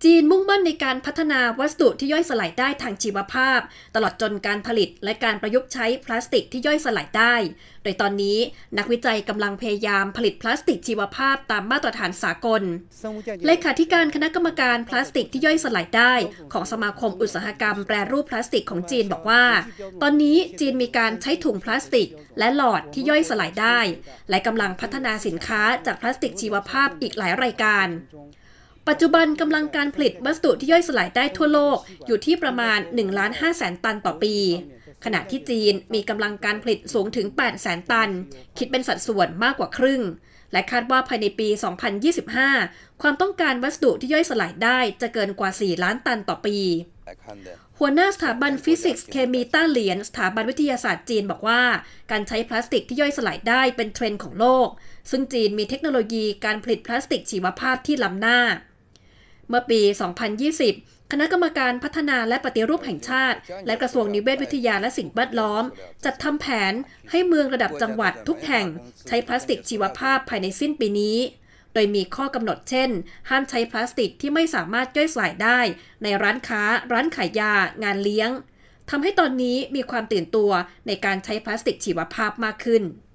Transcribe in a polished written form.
จีนมุ่งมั่นในการพัฒนาวัสดุที่ย่อยสลายได้ทางชีวภาพตลอดจนการผลิตและการประยุกต์ใช้พลาสติกที่ย่อยสลายได้โดยตอนนี้นักวิจัยกำลังพยายามผลิตพลาสติกชีวภาพตามมาตรฐานสากลเลขาธิการคณะกรรมการพลาสติกที่ย่อยสลายได้ของสมาคมอุตสาหกรรมแปรรูปพลาสติกของจีนบอกว่าตอนนี้จีนมีการใช้ถุงพลาสติกและหลอดที่ย่อยสลายได้และกำลังพัฒนาสินค้าจากพลาสติกชีวภาพอีกหลายรายการปัจจุบันกำลังการผลิตวัสดุที่ย่อยสลายได้ทั่วโลกอยู่ที่ประมาณ 1,500,000 ตันต่อปีขณะที่จีนมีกำลังการผลิตสูงถึง 800,000 ตันคิดเป็นสัดส่วนมากกว่าครึ่งและคาดว่าภายในปี 2025 ความต้องการวัสดุที่ย่อยสลายได้จะเกินกว่า 4 ล้านตันต่อปีหัวหน้าสถาบันฟิสิกส์เคมีต้าเหลียนสถาบันวิทยาศาสตร์จีนบอกว่าการใช้พลาสติกที่ย่อยสลายได้เป็นเทรนด์ของโลกซึ่งจีนมีเทคโนโลยีการผลิตพลาสติกชีวภาพที่ล้ำหน้าเมื่อปี 2020 คณะกรรมการพัฒนาและปฏิรูปแห่งชาติและกระทรวงนิเวศวิทยาและสิ่งแวดล้อมจัดทำแผนให้เมืองระดับจังหวัดทุกแห่งใช้พลาสติกชีวภาพภายในสิ้นปีนี้โดยมีข้อกำหนดเช่นห้ามใช้พลาสติกที่ไม่สามารถย่อยสลายได้ในร้านค้าร้านขายยางานเลี้ยงทำให้ตอนนี้มีความตื่นตัวในการใช้พลาสติกชีวภาพมากขึ้น